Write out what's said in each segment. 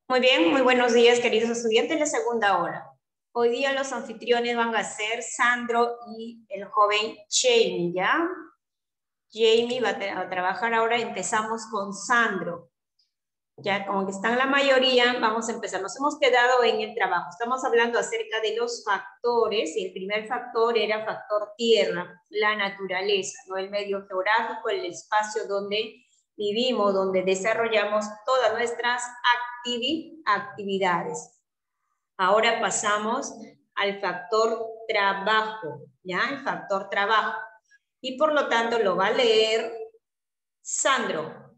Muy bien, muy buenos días, queridos estudiantes de la segunda hora. Hoy día los anfitriones van a ser Sandro y el joven Jamie, ¿ya? Jamie va a trabajar ahora, empezamos con Sandro. Ya como que están la mayoría, vamos a empezar. Nos hemos quedado en el trabajo. Estamos hablando acerca de los factores, y el primer factor era factor tierra, la naturaleza, ¿no? El medio geográfico, el espacio donde vivimos, donde desarrollamos todas nuestras actividades. Ahora pasamos al factor trabajo, ¿ya? El factor trabajo. Y por lo tanto lo va a leer Sandro.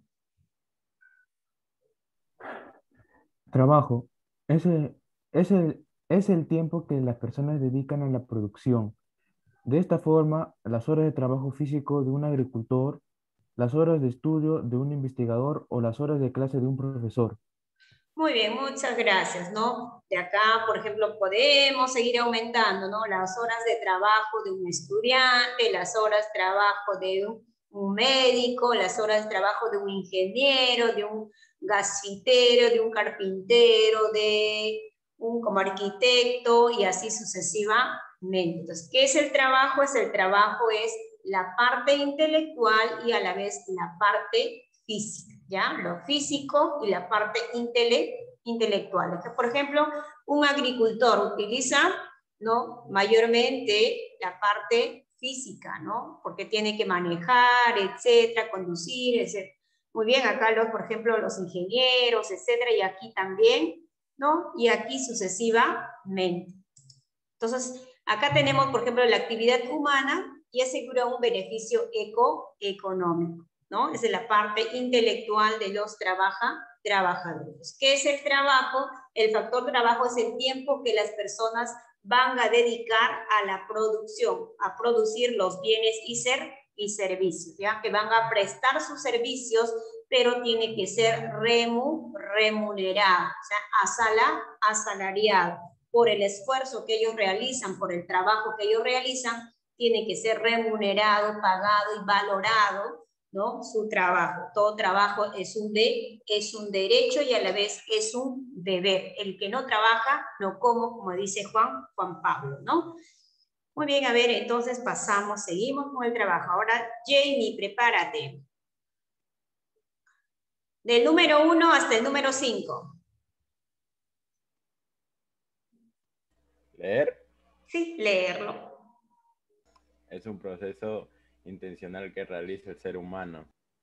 Trabajo es es el tiempo que las personas dedican a la producción. De esta forma, las horas de trabajo físico de un agricultor, las horas de estudio de un investigador o las horas de clase de un profesor. Muy bien, muchas gracias, ¿no? De acá, por ejemplo, podemos seguir aumentando, ¿no? Las horas de trabajo de un estudiante, las horas de trabajo de un médico, las horas de trabajo de un ingeniero, de un gasfitero, de un carpintero, de un como arquitecto y así sucesivamente. Entonces, ¿qué es el trabajo? El trabajo es la parte intelectual y a la vez la parte física, ¿ya? Lo físico y la parte intelectual. Por ejemplo, un agricultor utiliza, ¿no? Mayormente la parte física, ¿no? Porque tiene que manejar, etcétera, conducir, etcétera. Muy bien, acá por ejemplo, los ingenieros, etcétera, y aquí también, ¿no? Y aquí sucesivamente. Entonces, acá tenemos, por ejemplo, la actividad humana y asegura un beneficio económico, ¿no? Es la parte intelectual de los trabajadores. ¿Qué es el trabajo? El factor trabajo es el tiempo que las personas van a dedicar a la producción, a producir los bienes y servicios, ¿ya? Que van a prestar sus servicios, pero tiene que ser remunerado, o sea, asalariado por el esfuerzo que ellos realizan, por el trabajo que ellos realizan, tiene que ser remunerado, pagado y valorado, ¿no? Su trabajo. Todo trabajo es un derecho y a la vez es un deber. El que no trabaja, no como dice Juan Pablo, ¿no? Muy bien, a ver, entonces pasamos, seguimos con el trabajo. Ahora, Jamie, prepárate. Del número 1 hasta el número 5. Leer Sí, leerlo. es un proceso intencional que realiza el ser humano.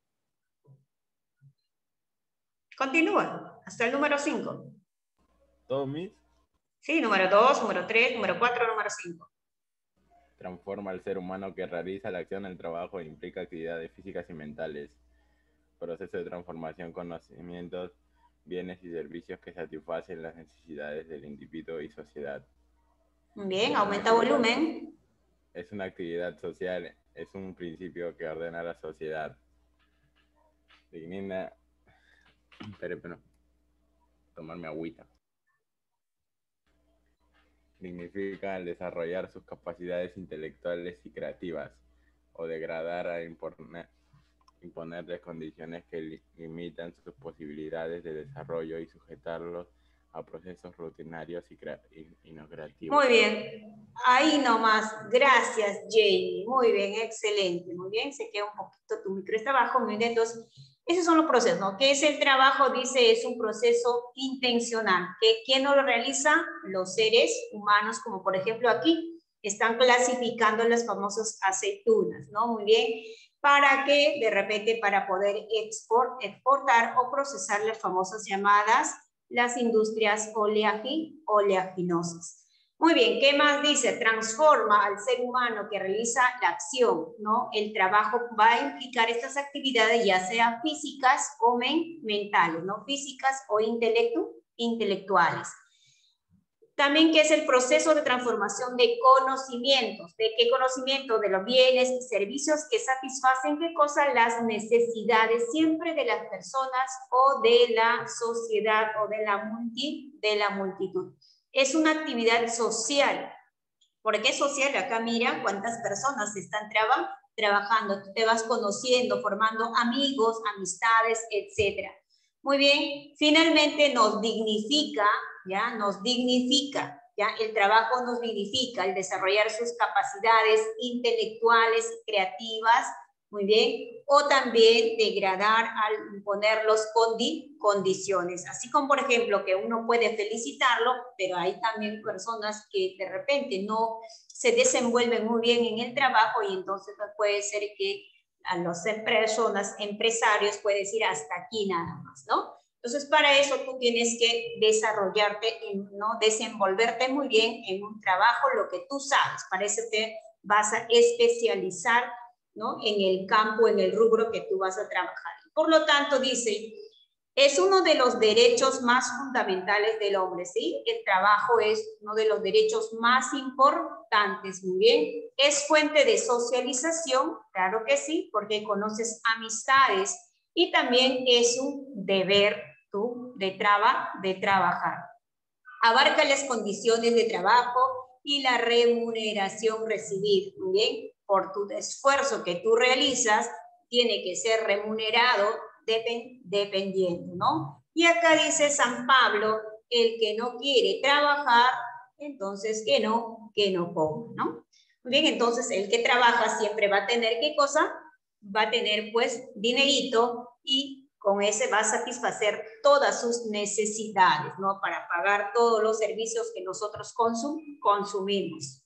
Continúa, hasta el número 5. ¿Todo mis? Sí, número 2, número 3, número 4, número 5. Transforma al ser humano que realiza la acción del trabajo e implica actividades físicas y mentales. Proceso de transformación, conocimientos, bienes y servicios que satisfacen las necesidades del individuo y sociedad. Bien, aumenta volumen. Es una actividad social, es un principio que ordena la sociedad. Digna, pero, tomarme agüita. Significa el desarrollar sus capacidades intelectuales y creativas, o degradar a imponerles condiciones que limitan sus posibilidades de desarrollo y sujetarlos a procesos rutinarios y no creativos. Muy bien, ahí nomás. Gracias, Jamie. Muy bien, excelente. Muy bien, se queda un poquito tu micro está abajo. Muy bien, entonces, esos son los procesos, ¿no? ¿Qué es el trabajo? Dice, es un proceso intencional. ¿Quién no lo realiza? Los seres humanos, como por ejemplo aquí, están clasificando las famosas aceitunas, ¿no? Muy bien. ¿Para qué? De repente, para poder exportar o procesar las famosas llamadas las industrias oleaginosas. Muy bien, ¿qué más dice? Transforma al ser humano que realiza la acción, ¿no? El trabajo va a implicar estas actividades, ya sean físicas o mentales, ¿no? Físicas o intelectuales. También, ¿qué es el proceso de transformación de conocimientos? ¿De qué conocimiento? De los bienes y servicios que satisfacen, ¿qué cosa? Las necesidades siempre de las personas o de la sociedad o de la multitud. Es una actividad social. ¿Por qué social? Acá mira cuántas personas están trabajando. Tú te vas conociendo, formando amigos, amistades, etc. Muy bien, finalmente nos dignifica, ¿ya? Nos dignifica, ¿ya? El trabajo nos dignifica, el desarrollar sus capacidades intelectuales y creativas, muy bien, o también degradar al imponer los condiciones. Así como, por ejemplo, que uno puede felicitarlo, pero hay también personas que de repente no se desenvuelven muy bien en el trabajo y entonces puede ser que a las personas, empresarios, puede decir hasta aquí nada más, ¿no? Entonces, para eso tú tienes que desarrollarte, ¿no? Desenvolverte muy bien en un trabajo, lo que tú sabes. Para eso te vas a especializar, ¿no? En el campo, en el rubro que tú vas a trabajar. Por lo tanto, dice, es uno de los derechos más fundamentales del hombre, ¿sí? El trabajo es uno de los derechos más importantes, muy bien. Es fuente de socialización, claro que sí, porque conoces amistades y también es un deber tú de trabajar. Abarca las condiciones de trabajo y la remuneración recibida, muy bien. Por tu esfuerzo que tú realizas, tiene que ser remunerado dependiendo, ¿no? Y acá dice San Pablo, el que no quiere trabajar, entonces que no coma, ¿no? Muy bien, entonces el que trabaja siempre va a tener, ¿qué cosa? Va a tener pues dinerito y con ese va a satisfacer todas sus necesidades, ¿no? Para pagar todos los servicios que nosotros consumimos.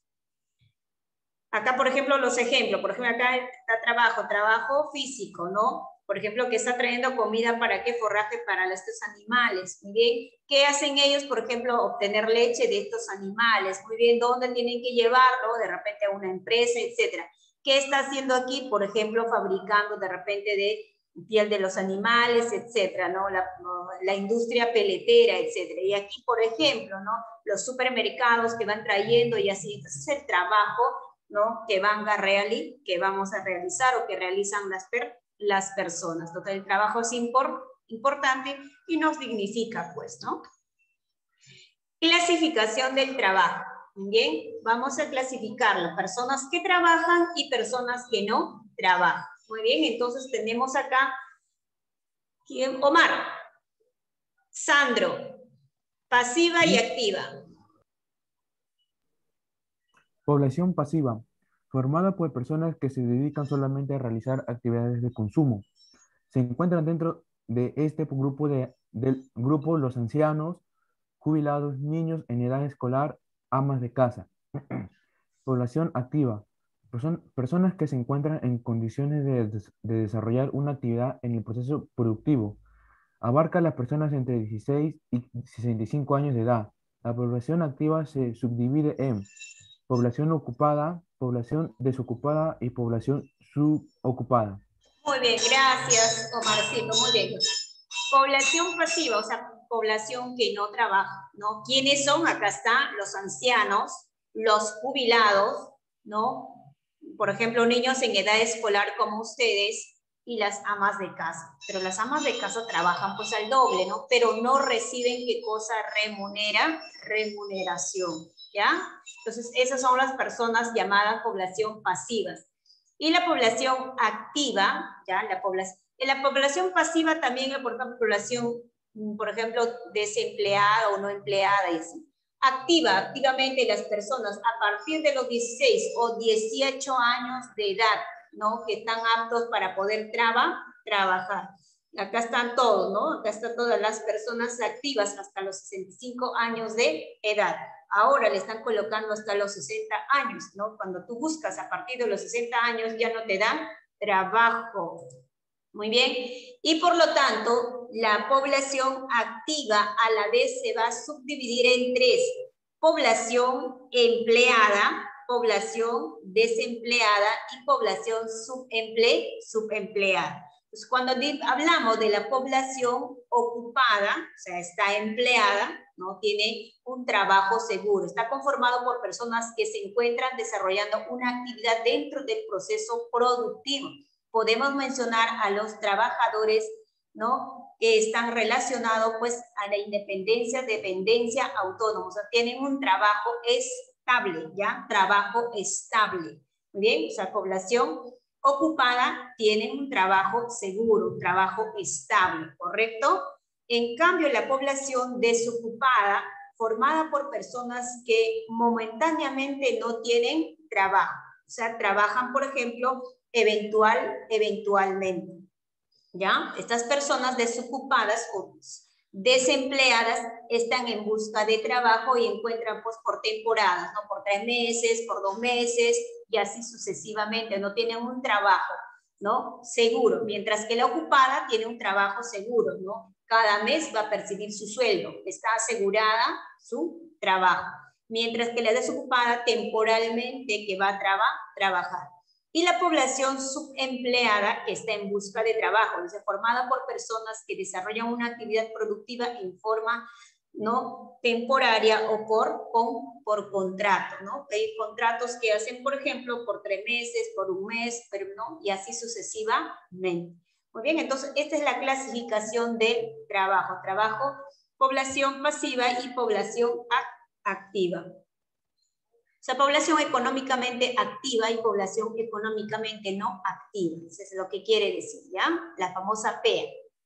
Acá, por ejemplo, los ejemplos. Por ejemplo, acá está trabajo físico, ¿no? Por ejemplo, que está trayendo comida para qué, forraje para estos animales. Muy bien. ¿Qué hacen ellos? Por ejemplo, obtener leche de estos animales. Muy bien. ¿Dónde tienen que llevarlo? De repente a una empresa, etcétera. ¿Qué está haciendo aquí? Por ejemplo, fabricando de repente de piel de los animales, etcétera, ¿no? La industria peletera, etcétera. Y aquí, por ejemplo, ¿no? Los supermercados que van trayendo y así. Entonces, el trabajo, ¿no? Que vamos a realizar o que realizan las personas. Entonces, el trabajo es importante y nos dignifica, pues, ¿no? Clasificación del trabajo. Bien, vamos a clasificarlo. Personas que trabajan y personas que no trabajan. Muy bien, entonces tenemos acá, ¿quién? Omar, Sandro, pasiva y activa. Población pasiva, formada por personas que se dedican solamente a realizar actividades de consumo. Se encuentran dentro de este grupo del grupo los ancianos, jubilados, niños en edad escolar, amas de casa. Población activa, personas que se encuentran en condiciones de desarrollar una actividad en el proceso productivo. Abarca a las personas entre 16 y 65 años de edad. La población activa se subdivide en población ocupada, población desocupada y población subocupada. Muy bien, gracias, Omarcito, muy bien. Población pasiva, o sea, población que no trabaja, ¿no? ¿Quiénes son? Acá están los ancianos, los jubilados, ¿no? Por ejemplo, niños en edad escolar como ustedes y las amas de casa. Pero las amas de casa trabajan pues al doble, ¿no? Pero no reciben, ¿qué cosa? Remuneración, ¿ya? Entonces, esas son las personas llamadas población pasivas. Y la población activa, ¿ya? En la población pasiva también hay, por ejemplo, población, por ejemplo, desempleada o no empleada y así. Activamente las personas a partir de los 16 o 18 años de edad, ¿no? Que están aptos para poder trabajar. Acá están todos, ¿no? Acá están todas las personas activas hasta los 65 años de edad. Ahora le están colocando hasta los 60 años, ¿no? Cuando tú buscas a partir de los 60 años ya no te dan trabajo. Muy bien. Y por lo tanto, la población activa a la vez se va a subdividir en tres. Población empleada, población desempleada y población subempleada. Pues cuando hablamos de la población ocupada, o sea, está empleada, ¿no? Tiene un trabajo seguro, está conformado por personas que se encuentran desarrollando una actividad dentro del proceso productivo. Podemos mencionar a los trabajadores, ¿no? Que están relacionados pues a la independencia, dependencia, autónoma, o sea, tienen un trabajo estable, ¿ya? Trabajo estable, ¿muy bien? O sea, población ocupada tiene un trabajo seguro, un trabajo estable, ¿correcto? En cambio, la población desocupada, formada por personas que momentáneamente no tienen trabajo, o sea, trabajan, por ejemplo, eventualmente, ¿ya? Estas personas desocupadas o desempleadas están en busca de trabajo y encuentran pues por temporadas, ¿no? Por 3 meses, por 2 meses y así sucesivamente, no tienen un trabajo, ¿no? Seguro, mientras que la ocupada tiene un trabajo seguro, ¿no? Cada mes va a percibir su sueldo, está asegurada su trabajo, mientras que la desocupada temporalmente que va a trabajar. Y la población subempleada que está en busca de trabajo, es formada por personas que desarrollan una actividad productiva en forma no temporaria o por contrato, ¿no? Hay contratos que hacen, por ejemplo, por 3 meses, por 1 mes, pero no, y así sucesivamente. Muy bien, entonces esta es la clasificación del trabajo. Trabajo, población pasiva y población activa. O sea, población económicamente activa y población económicamente no activa. Eso es lo que quiere decir, ¿ya? La famosa PEA.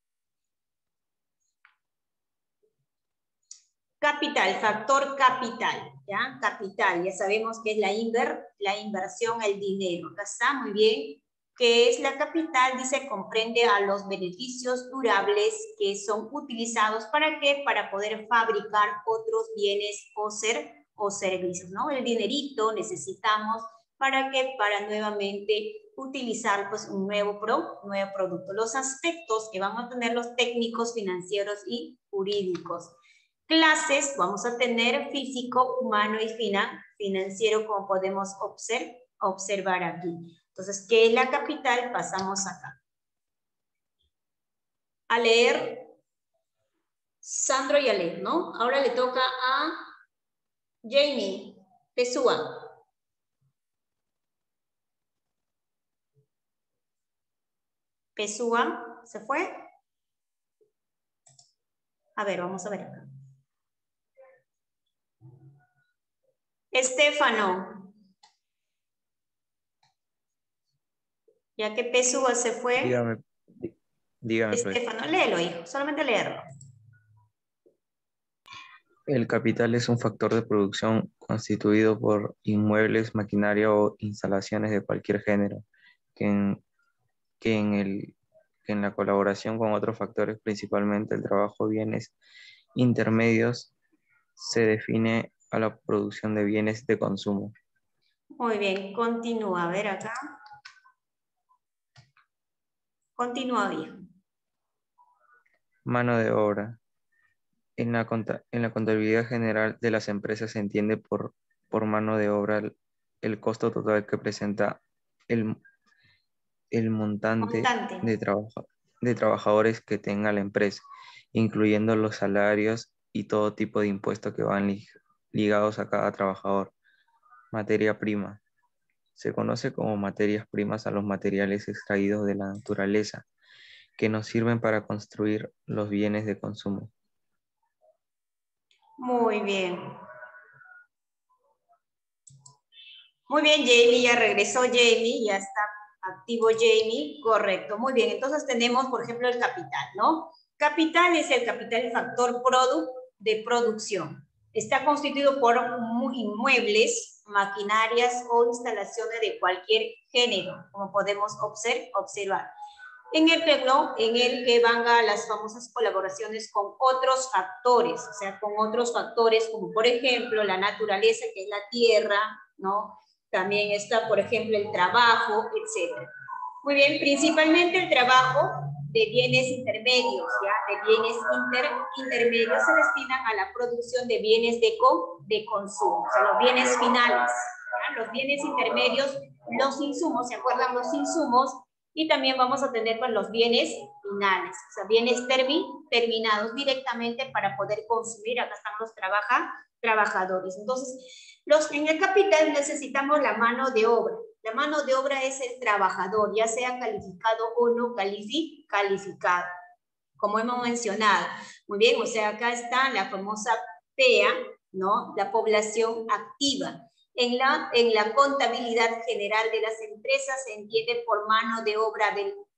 Capital, factor capital, ¿ya? Capital, ya sabemos que es la inversión, el dinero. Acá está, muy bien. ¿Qué es la capital? Dice, comprende a los beneficios durables que son utilizados, ¿para qué? Para poder fabricar otros bienes o servicios, ¿no? El dinerito necesitamos, ¿para qué? Para nuevamente utilizar pues un nuevo producto. Los aspectos que van a tener los técnicos financieros y jurídicos. Clases, vamos a tener físico, humano y financiero, como podemos observar aquí. Entonces, ¿qué es la capital? Pasamos acá. A leer, Sandro y Ale, ¿no? Ahora le toca a Jamie Pesúa. Pesúa, ¿se fue? A ver, vamos a ver acá. Estefano. Ya que Pesúa se fue. Dígame. Estefano, pues. Léelo, hijo, solamente leerlo. El capital es un factor de producción constituido por inmuebles, maquinaria o instalaciones de cualquier género, que en la colaboración con otros factores, principalmente el trabajo, bienes intermedios, se define a la producción de bienes de consumo. Muy bien, continúa, a ver acá. Continúa bien. Mano de obra. En la contabilidad general de las empresas se entiende por mano de obra el costo total que presenta el montante de trabajadores que tenga la empresa, incluyendo los salarios y todo tipo de impuestos que van ligados a cada trabajador. Materia prima. Se conoce como materias primas a los materiales extraídos de la naturaleza que nos sirven para construir los bienes de consumo. Muy bien. Muy bien, Jamie, ya regresó Jamie, ya está activo Jamie, correcto. Muy bien, entonces tenemos, por ejemplo, el capital, ¿no? Capital es el capital, el factor de producción. Está constituido por inmuebles, maquinarias o instalaciones de cualquier género, como podemos observar. En el que van a las famosas colaboraciones con otros factores, o sea, con otros factores como, por ejemplo, la naturaleza, que es la tierra, ¿no? También está, por ejemplo, el trabajo, etc. Muy bien, principalmente el trabajo de bienes intermedios, ¿ya? De bienes intermedios se destinan a la producción de bienes de consumo, o sea, los bienes finales, ¿ya? Los bienes intermedios, los insumos, ¿se acuerdan? Los insumos, y también vamos a tener pues, los bienes finales, o sea, bienes terminados directamente para poder consumir. Acá están los trabajadores. Entonces, en el capital necesitamos la mano de obra. La mano de obra es el trabajador, ya sea calificado o no calificado, como hemos mencionado. Muy bien, o sea, acá está la famosa PEA, ¿no? La población activa. En la contabilidad general de las empresas se entiende por mano de obra del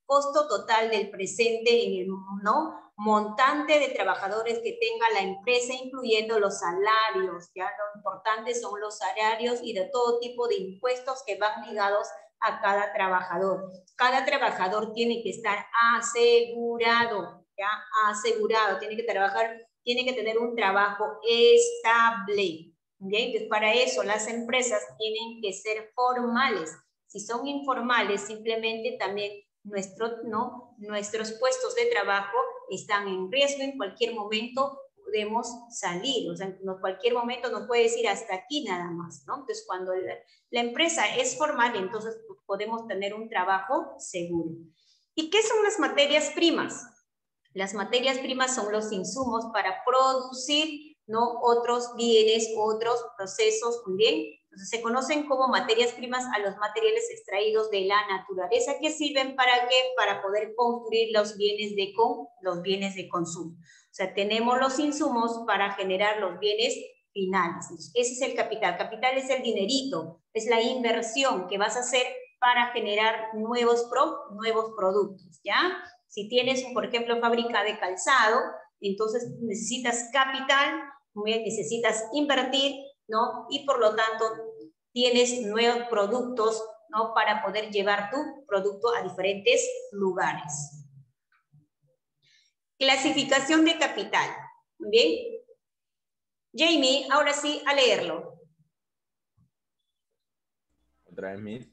costo total del presente en el, ¿no?, montante de trabajadores que tenga la empresa, incluyendo los salarios. Ya lo importante son los salarios y de todo tipo de impuestos que van ligados a cada trabajador. Cada trabajador tiene que estar asegurado, ya, asegurado, tiene que trabajar, tiene que tener un trabajo estable. ¿Bien? Entonces, para eso las empresas tienen que ser formales. Si son informales, simplemente también nuestros puestos de trabajo están en riesgo. En cualquier momento podemos salir, o sea, en cualquier momento nos puede decir hasta aquí nada más, ¿no? Entonces, cuando la empresa es formal, entonces podemos tener un trabajo seguro. ¿Y qué son las materias primas? Las materias primas son los insumos para producir, ¿no?, otros bienes, otros procesos, ¿bien? Entonces se conocen como materias primas a los materiales extraídos de la naturaleza que sirven ¿para qué? Para poder construir los bienes de consumo. O sea, tenemos los insumos para generar los bienes finales. Entonces, ese es el capital. Capital es el dinerito, es la inversión que vas a hacer para generar nuevos productos, ¿ya? Si tienes, por ejemplo, fábrica de calzado, entonces necesitas capital, necesitas invertir, ¿no? Y por lo tanto tienes nuevos productos, ¿no?, para poder llevar tu producto a diferentes lugares. Clasificación de capital. Muy bien. Jamie, ahora sí, a leerlo. Otra vez, Miss.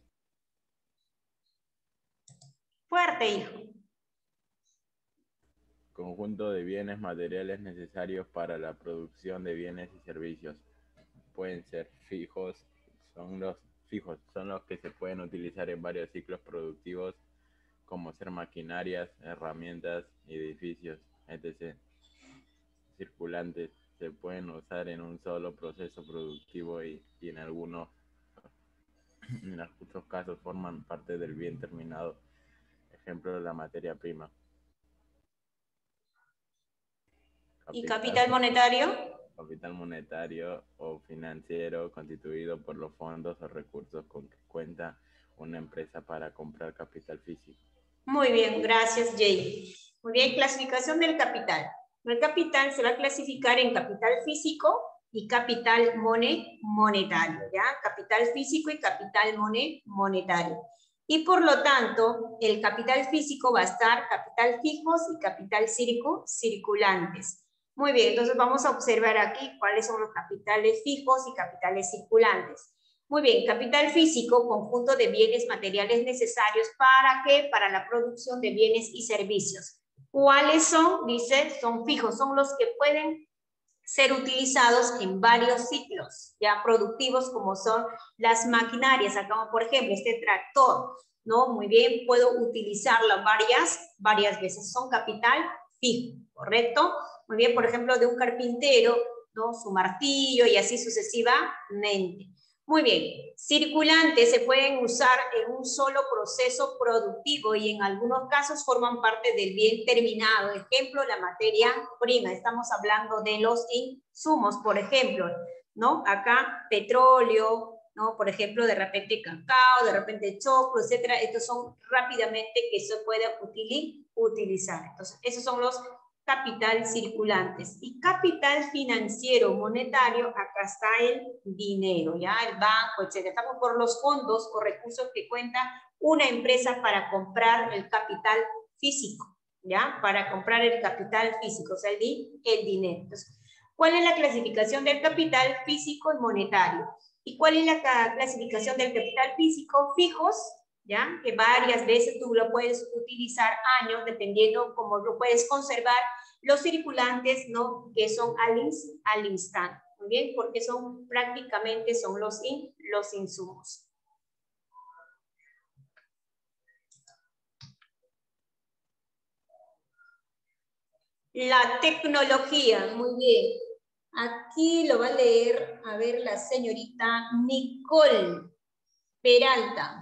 Fuerte, hijo. Conjunto de bienes materiales necesarios para la producción de bienes y servicios. Pueden ser fijos, son los que se pueden utilizar en varios ciclos productivos, como ser maquinarias, herramientas, edificios, etc. Circulantes, se pueden usar en un solo proceso productivo y en algunos casos forman parte del bien terminado. Ejemplo, la materia prima. ¿Y capital monetario? Capital monetario o financiero constituido por los fondos o recursos con que cuenta una empresa para comprar capital físico. Muy bien, gracias, Jay. Muy bien, clasificación del capital. El capital se va a clasificar en capital físico y capital monetario, ¿ya? Capital físico y capital monetario. Y por lo tanto, el capital físico va a estar capital fijos y capital circulantes. Muy bien, entonces vamos a observar aquí cuáles son los capitales fijos y capitales circulantes. Muy bien, capital físico, conjunto de bienes materiales necesarios ¿para qué? Para la producción de bienes y servicios. ¿Cuáles son? Dice, son fijos, son los que pueden ser utilizados en varios ciclos ya productivos, como son las maquinarias. Acá, por ejemplo, este tractor, ¿no? Muy bien, puedo utilizarlo varias veces. Son capital fijo, ¿correcto? Muy bien, por ejemplo, de un carpintero, ¿no?, su martillo y así sucesivamente. Muy bien, circulantes se pueden usar en un solo proceso productivo y en algunos casos forman parte del bien terminado. Ejemplo, la materia prima. Estamos hablando de los insumos, por ejemplo, ¿no? Acá petróleo, ¿no? Por ejemplo, de repente cacao, de repente choclo, etcétera. Estos son rápidamente que se puede utilizar. Entonces, esos son los capital circulantes. Y capital financiero monetario, acá está el dinero, ya, el banco, etc. Estamos por los fondos o recursos que cuenta una empresa para comprar el capital físico, ya, para comprar el capital físico, o sea, el dinero. Entonces, ¿cuál es la clasificación del capital físico y monetario? ¿Y cuál es la clasificación del capital físico? Fijos, ¿ya? Que varias veces tú lo puedes utilizar años, dependiendo cómo lo puedes conservar. Los circulantes, ¿no?, que son al instante, ¿muy bien? Porque son prácticamente son los insumos. La tecnología, muy bien. Aquí lo va a leer, a ver, la señorita Nicole Peralta.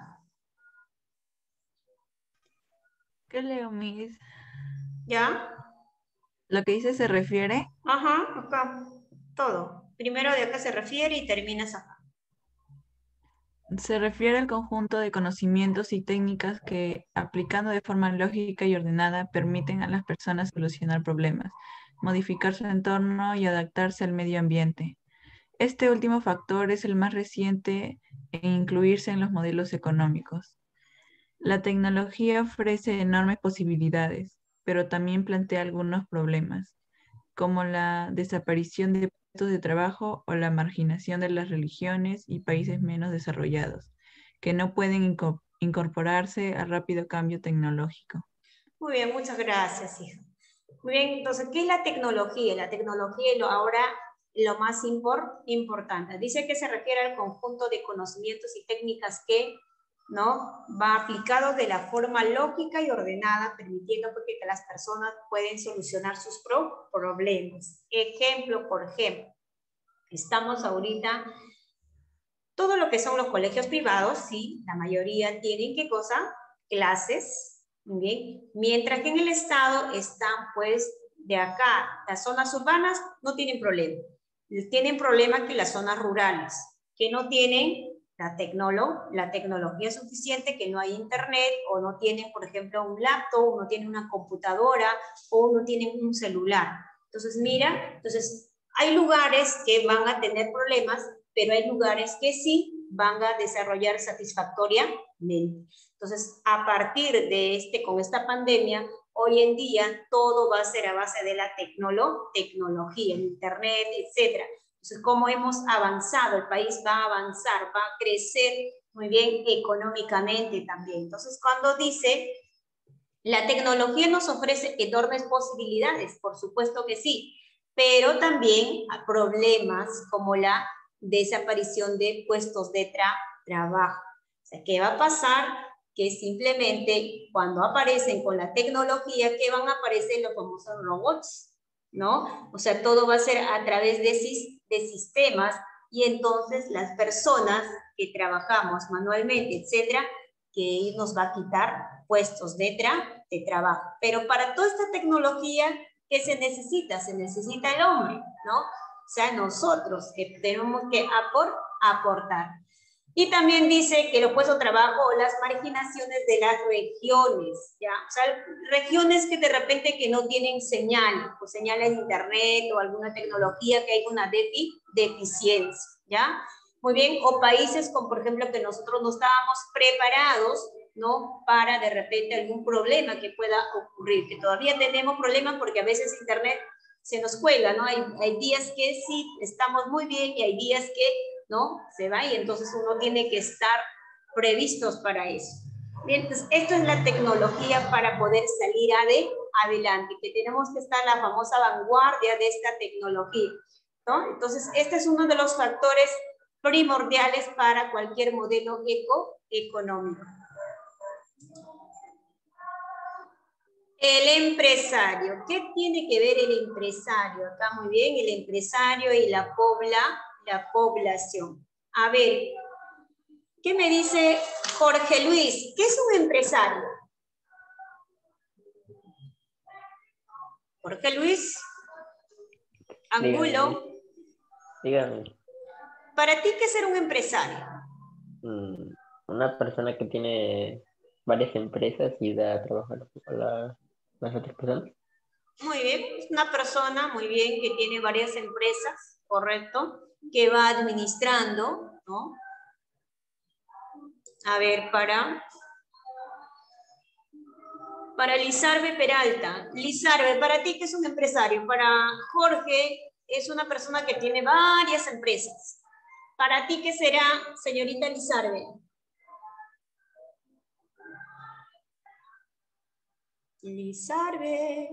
¿Qué leo, Miss? ¿Ya? ¿Lo que dice se refiere? Ajá, acá, todo. Primero de acá se refiere y terminas acá. Se refiere al conjunto de conocimientos y técnicas que, aplicando de forma lógica y ordenada, permiten a las personas solucionar problemas, modificar su entorno y adaptarse al medio ambiente. Este último factor es el más reciente en incluirse en los modelos económicos. La tecnología ofrece enormes posibilidades, pero también plantea algunos problemas, como la desaparición de puestos de trabajo o la marginación de las religiones y países menos desarrollados, que no pueden incorporarse al rápido cambio tecnológico. Muy bien, muchas gracias, hija. Muy bien, entonces, ¿qué es la tecnología? La tecnología es ahora lo más importante. Dice que se refiere al conjunto de conocimientos y técnicas que, ¿no?, va aplicado de la forma lógica y ordenada, permitiendo porque que las personas pueden solucionar sus problemas. Ejemplo, por ejemplo, estamos ahorita, todo lo que son los colegios privados, sí, la mayoría tienen, ¿qué cosa? Clases, muy bien, mientras que en el Estado están, pues, de acá, las zonas urbanas no tienen problema. Tienen problema que las zonas rurales, que no tienen la tecnología suficiente, que no hay internet, o no tienen, por ejemplo, un laptop, o no tienen una computadora, o no tienen un celular. Entonces, mira, hay lugares que van a tener problemas, pero hay lugares que sí van a desarrollar satisfactoriamente. Entonces, a partir de con esta pandemia, hoy en día todo va a ser a base de la tecnología, el internet, etcétera. Entonces, cómo hemos avanzado, el país va a avanzar, va a crecer muy bien económicamente también. Entonces, cuando dice, la tecnología nos ofrece enormes posibilidades, por supuesto que sí, pero también problemas como la desaparición de puestos de trabajo. O sea, ¿qué va a pasar? Que simplemente cuando aparecen con la tecnología, ¿qué van a aparecer? Los famosos robots, ¿no? O sea, todo va a ser a través de sistemas, y entonces las personas que trabajamos manualmente, etcétera, que nos va a quitar puestos de trabajo. Pero para toda esta tecnología, ¿qué se necesita? Se necesita el hombre, ¿no? O sea, nosotros que tenemos que aportar. Y también dice que los puestos de trabajo o las marginaciones de las regiones, ¿ya? O sea, regiones que de repente que no tienen señal, o señales de internet o alguna tecnología que hay una deficiencia, ¿ya? Muy bien, o países como por ejemplo que nosotros no estábamos preparados, ¿no?, para de repente algún problema que pueda ocurrir, que todavía tenemos problemas porque a veces internet se nos cuela, ¿no? Hay días que sí estamos muy bien y hay días que no se va, y entonces uno tiene que estar previstos para eso. Bien, entonces esto es la tecnología para poder salir adelante, que tenemos que estar en la famosa vanguardia de esta tecnología, ¿no? Entonces este es uno de los factores primordiales para cualquier modelo económico. El empresario. ¿Qué tiene que ver el empresario? Acá muy bien, el empresario y la población. A ver, ¿qué me dice Jorge Luis? ¿Qué es un empresario? Jorge Luis Angulo. Dígame. ¿Para ti qué es ser un empresario? Una persona que tiene varias empresas y da trabajo a las otras personas. Muy bien, es una persona muy bien que tiene varias empresas, correcto, que va administrando, ¿no? A ver, para Lizarbe Peralta. Lizarbe, ¿para ti qué es un empresario? Para Jorge es una persona que tiene varias empresas. ¿Para ti qué será, señorita Lizarbe? Lizarbe.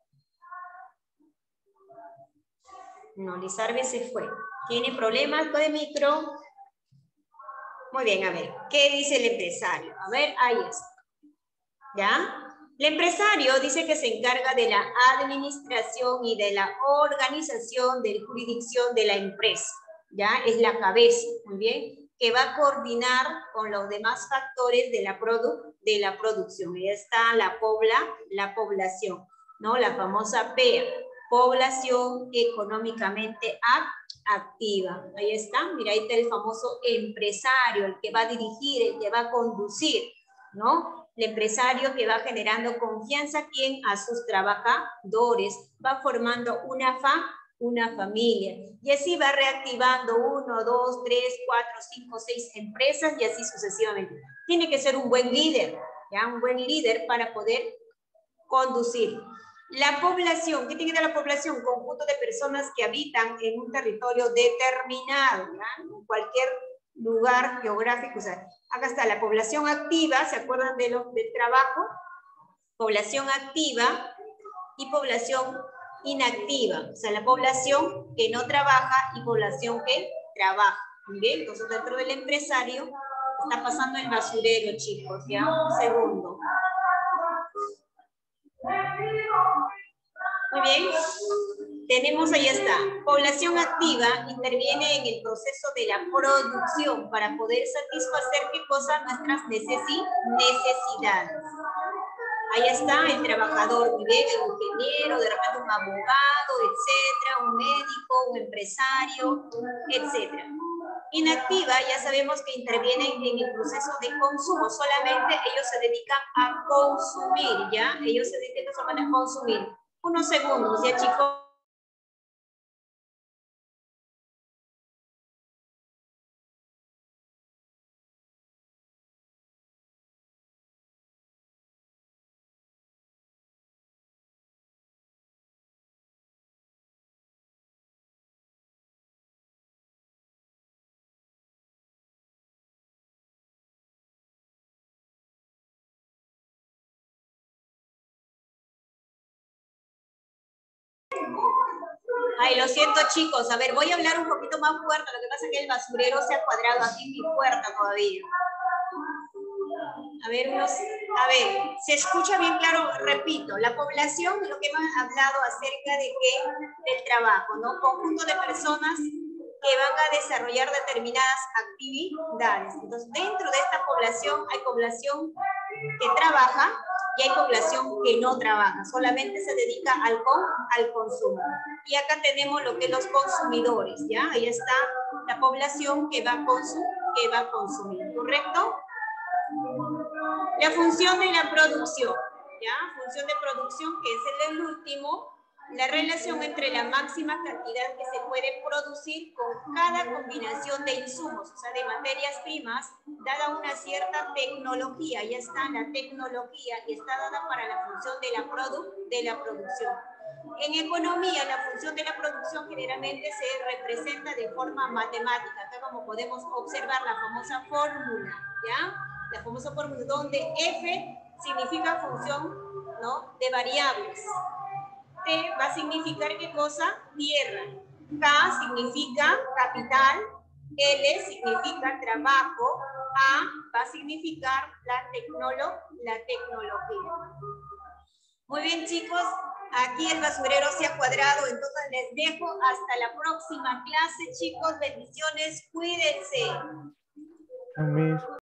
No, Lizarbe se fue. ¿Tiene problemas con el micro? Muy bien, a ver, ¿qué dice el empresario? A ver, ahí está. ¿Ya? El empresario dice que se encarga de la administración y de la organización de la jurisdicción de la empresa. ¿Ya? Es la cabeza, muy bien, que va a coordinar con los demás factores de la producción. Ahí está la población, ¿no? La famosa PEA, población económicamente activa. Ahí está, mira, ahí está el famoso empresario, el que va a dirigir, el que va a conducir, ¿no? El empresario que va generando confianza, ¿quién? A sus trabajadores, va formando una familia, y así va reactivando 1, 2, 3, 4, 5, 6 empresas, y así sucesivamente. Tiene que ser un buen líder, ¿ya? Un buen líder para poder conducir. La población, ¿qué tiene que ser la población? Conjunto de personas que habitan en un territorio determinado, ¿ya? En cualquier lugar geográfico. O sea, acá está la población activa, ¿se acuerdan del trabajo? Población activa y población inactiva. O sea, la población que no trabaja y población que trabaja. ¿Bien? Entonces, dentro del empresario está pasando el basurero, chicos. ¿Ya? Un segundo. Muy bien, tenemos, ahí está, población activa interviene en el proceso de la producción para poder satisfacer, ¿qué cosa? Nuestras necesidades. Ahí está el trabajador, ¿bien? El ingeniero, de repente un abogado, etcétera, un médico, un empresario, etcétera. Inactiva, ya sabemos que intervienen en el proceso de consumo, solamente ellos se dedican a consumir, ¿ya? Ellos se dedican solamente a consumir. Unos segundos, ¿ya, chicos? Ay, lo siento, chicos. A ver, voy a hablar un poquito más fuerte. Lo que pasa es que el basurero se ha cuadrado aquí en mi puerta todavía. A ver, se escucha bien claro, repito, la población, lo que hemos hablado acerca de del trabajo, ¿no? Conjunto de personas que van a desarrollar determinadas actividades. Entonces, dentro de esta población hay población que trabaja y hay población que no trabaja, solamente se dedica al consumo. Y acá tenemos lo que los consumidores, ¿ya? Ahí está la población que va a consumir, ¿correcto? La función de la producción, ¿ya? Función de producción, que es el último, la relación entre la máxima cantidad que se puede producir con cada combinación de insumos, o sea, de materias primas, dada una cierta tecnología. Ya está la tecnología y está dada para la función de la producción. En economía, la función de la producción generalmente se representa de forma matemática, acá como podemos observar la famosa fórmula, ¿ya? La famosa fórmula donde F significa función, ¿no?, de variables. T va a significar, ¿qué cosa? Tierra. K significa capital. L significa trabajo. A va a significar la tecnología. Muy bien, chicos. Aquí el basurero se ha cuadrado, entonces les dejo hasta la próxima clase, chicos. Bendiciones, cuídense. Miss.